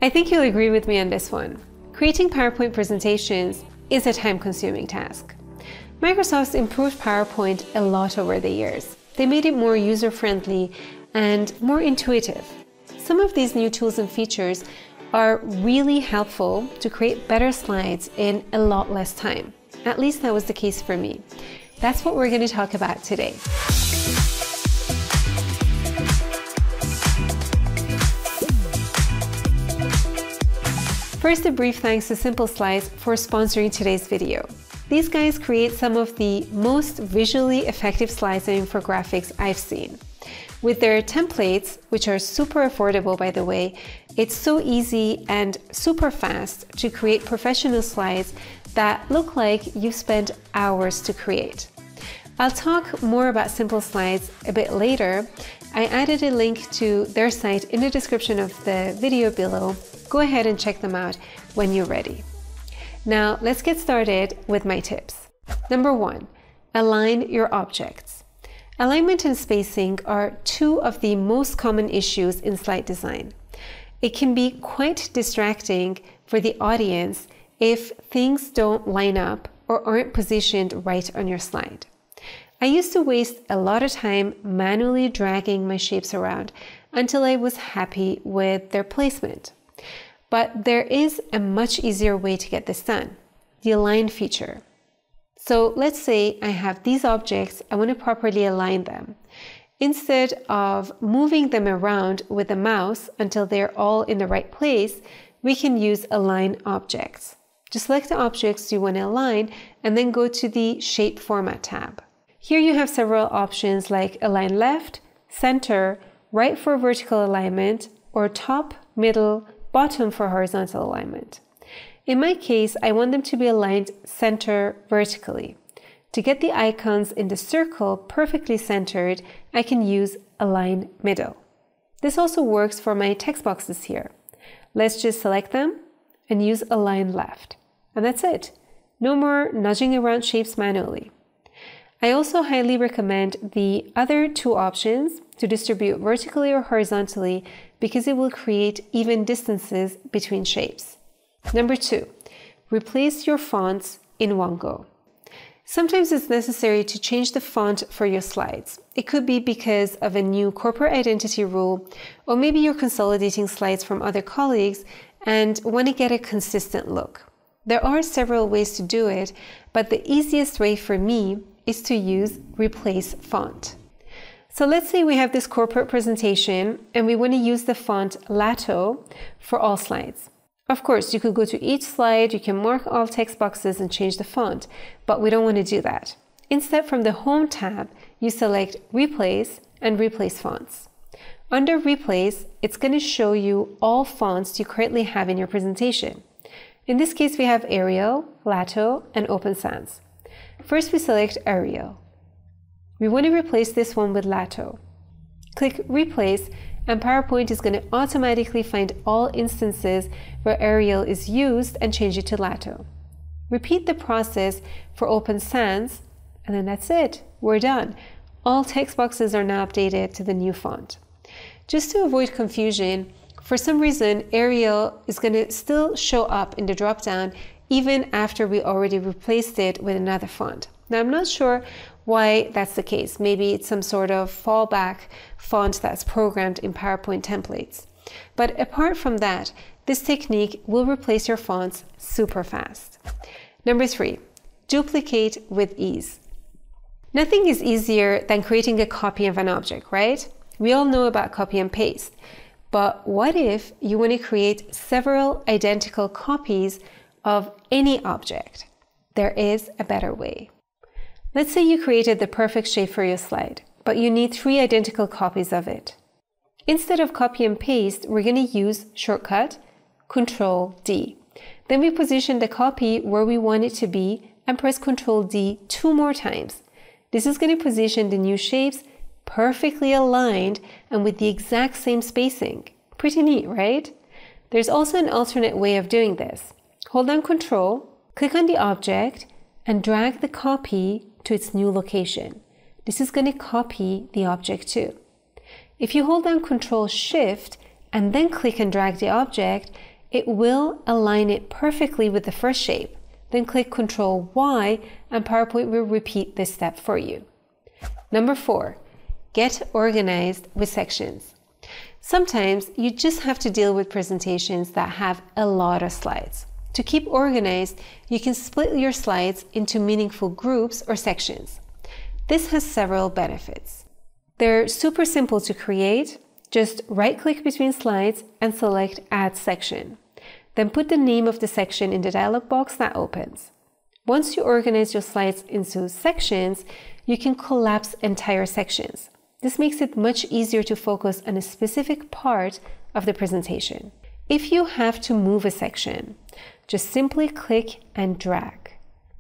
I think you'll agree with me on this one. Creating PowerPoint presentations is a time-consuming task. Microsoft's improved PowerPoint a lot over the years. They made it more user-friendly and more intuitive. Some of these new tools and features are really helpful to create better slides in a lot less time. At least that was the case for me. That's what we're going to talk about today. First, a brief thanks to Simple Slides for sponsoring today's video. These guys create some of the most visually effective slides and infographics I've seen. With their templates, which are super affordable by the way, it's so easy and super fast to create professional slides that look like you've spent hours to create. I'll talk more about Simple Slides a bit later. I added a link to their site in the description of the video below. Go ahead and check them out when you're ready. Now let's get started with my tips. Number 1, align your objects. Alignment and spacing are two of the most common issues in slide design. It can be quite distracting for the audience if things don't line up or aren't positioned right on your slide. I used to waste a lot of time manually dragging my shapes around until I was happy with their placement. But there is a much easier way to get this done, the align feature. So let's say I have these objects, I want to properly align them. Instead of moving them around with the mouse until they're all in the right place, we can use align objects. Just select the objects you want to align and then go to the Shape Format tab. Here you have several options like align left, center, right for vertical alignment, or top, middle, bottom for horizontal alignment. In my case, I want them to be aligned center vertically. To get the icons in the circle perfectly centered, I can use align middle. This also works for my text boxes here. Let's just select them and use align left. And that's it. No more nudging around shapes manually. I also highly recommend the other two options to distribute vertically or horizontally because it will create even distances between shapes. Number 2, replace your fonts in one go. Sometimes it's necessary to change the font for your slides. It could be because of a new corporate identity rule, or maybe you're consolidating slides from other colleagues and want to get a consistent look. There are several ways to do it, but the easiest way for me is to use replace font. So let's say we have this corporate presentation and we want to use the font Lato for all slides. Of course, you could go to each slide, you can mark all text boxes and change the font, but we don't want to do that. Instead, from the Home tab, you select Replace and Replace Fonts. Under Replace, it's going to show you all fonts you currently have in your presentation. In this case, we have Arial, Lato, and Open Sans. First, we select Arial. We want to replace this one with Lato. Click Replace and PowerPoint is going to automatically find all instances where Arial is used and change it to Lato. Repeat the process for Open Sans and then that's it. We're done. All text boxes are now updated to the new font. Just to avoid confusion, for some reason Arial is going to still show up in the dropdown even after we already replaced it with another font. Now I'm not sure why that's the case. Maybe it's some sort of fallback font that's programmed in PowerPoint templates. But apart from that, this technique will replace your fonts super fast. Number 3, duplicate with ease. Nothing is easier than creating a copy of an object, right? We all know about copy and paste. But what if you want to create several identical copies of any object? There is a better way. Let's say you created the perfect shape for your slide, but you need 3 identical copies of it. Instead of copy and paste, we're going to use shortcut Ctrl-D. Then we position the copy where we want it to be and press Ctrl-D 2 more times. This is going to position the new shapes perfectly aligned and with the exact same spacing. Pretty neat, right? There's also an alternate way of doing this. Hold down Ctrl, click on the object, and drag the copy to its new location. This is going to copy the object too. If you hold down Ctrl Shift and then click and drag the object, it will align it perfectly with the first shape. Then click Ctrl Y and PowerPoint will repeat this step for you. Number 4, get organized with sections. Sometimes you just have to deal with presentations that have a lot of slides. To keep organized, you can split your slides into meaningful groups or sections. This has several benefits. They're super simple to create. Just right-click between slides and select Add Section. Then put the name of the section in the dialog box that opens. Once you organize your slides into sections, you can collapse entire sections. This makes it much easier to focus on a specific part of the presentation. If you have to move a section, just simply click and drag.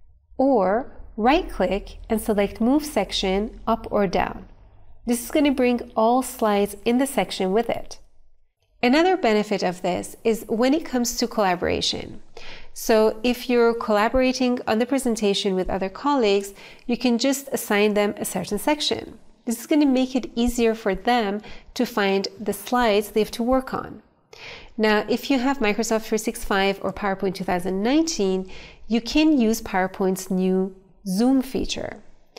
Or right-click and select Move Section up or down. This is going to bring all slides in the section with it. Another benefit of this is when it comes to collaboration. So if you're collaborating on the presentation with other colleagues, you can just assign them a certain section. This is going to make it easier for them to find the slides they have to work on. Now, if you have Microsoft 365 or PowerPoint 2019, you can use PowerPoint's new Zoom feature.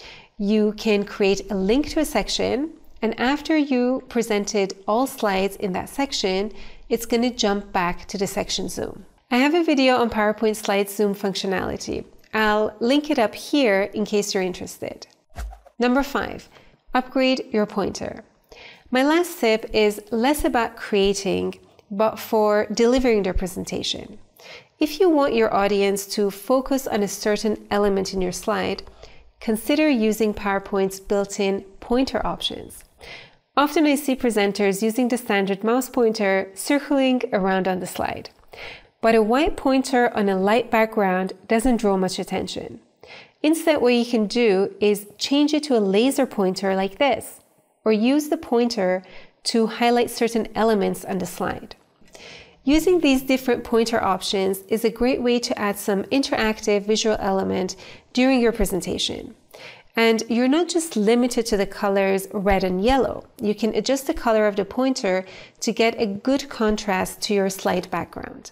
You can create a link to a section, and after you presented all slides in that section, it's going to jump back to the section Zoom. I have a video on PowerPoint Slide Zoom functionality. I'll link it up here in case you're interested. Number 5, upgrade your pointer. My last tip is less about creating, but for delivering their presentation. If you want your audience to focus on a certain element in your slide, consider using PowerPoint's built-in pointer options. Often I see presenters using the standard mouse pointer circling around on the slide. But a white pointer on a light background doesn't draw much attention. Instead, what you can do is change it to a laser pointer like this, or use the pointer to highlight certain elements on the slide. Using these different pointer options is a great way to add some interactive visual element during your presentation. And you're not just limited to the colors red and yellow. You can adjust the color of the pointer to get a good contrast to your slide background.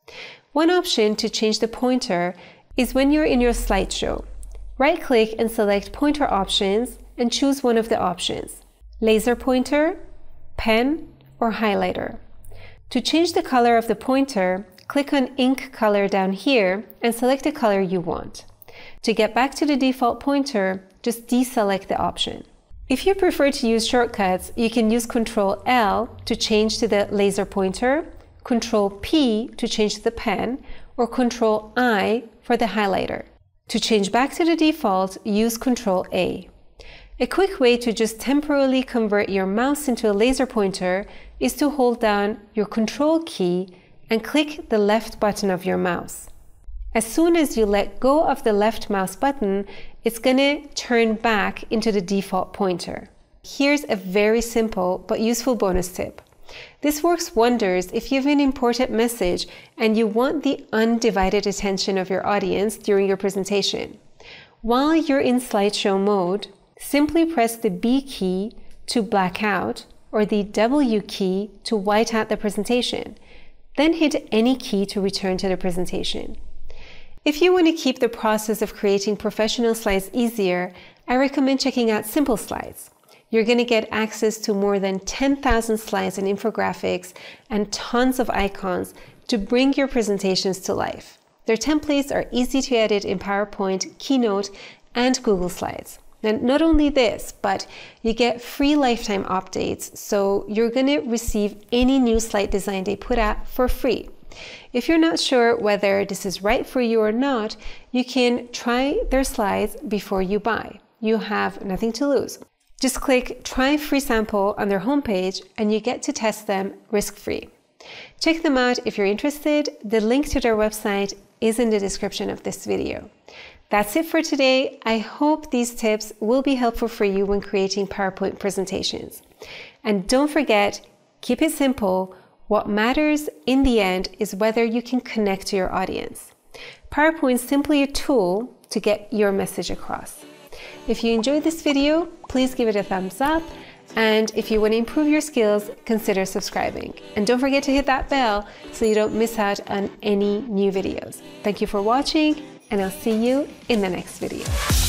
One option to change the pointer is when you're in your slideshow. Right-click and select Pointer Options and choose one of the options: Laser Pointer, Pen, or Highlighter. To change the color of the pointer, click on Ink Color down here and select the color you want. To get back to the default pointer, just deselect the option. If you prefer to use shortcuts, you can use Ctrl L to change to the laser pointer, Ctrl P to change to the pen, or Ctrl I for the highlighter. To change back to the default, use Ctrl A. A quick way to just temporarily convert your mouse into a laser pointer is to hold down your Control key and click the left button of your mouse. As soon as you let go of the left mouse button, it's going to turn back into the default pointer. Here's a very simple but useful bonus tip. This works wonders if you have an important message and you want the undivided attention of your audience during your presentation. While you're in slideshow mode, simply press the B key to black out or the W key to white out the presentation. Then hit any key to return to the presentation. If you want to keep the process of creating professional slides easier, I recommend checking out Simple Slides. You're going to get access to more than 10,000 slides and infographics and tons of icons to bring your presentations to life. Their templates are easy to edit in PowerPoint, Keynote, and Google Slides. And not only this, but you get free lifetime updates, so you're going to receive any new slide design they put out for free. If you're not sure whether this is right for you or not, you can try their slides before you buy. You have nothing to lose. Just click Try Free Sample on their homepage and you get to test them risk-free. Check them out if you're interested. The link to their website is in the description of this video. That's it for today. I hope these tips will be helpful for you when creating PowerPoint presentations. And don't forget, keep it simple. What matters in the end is whether you can connect to your audience. PowerPoint is simply a tool to get your message across. If you enjoyed this video, please give it a thumbs up And if you want to improve your skills, consider subscribing. And don't forget to hit that bell so you don't miss out on any new videos. Thank you for watching, and I'll see you in the next video.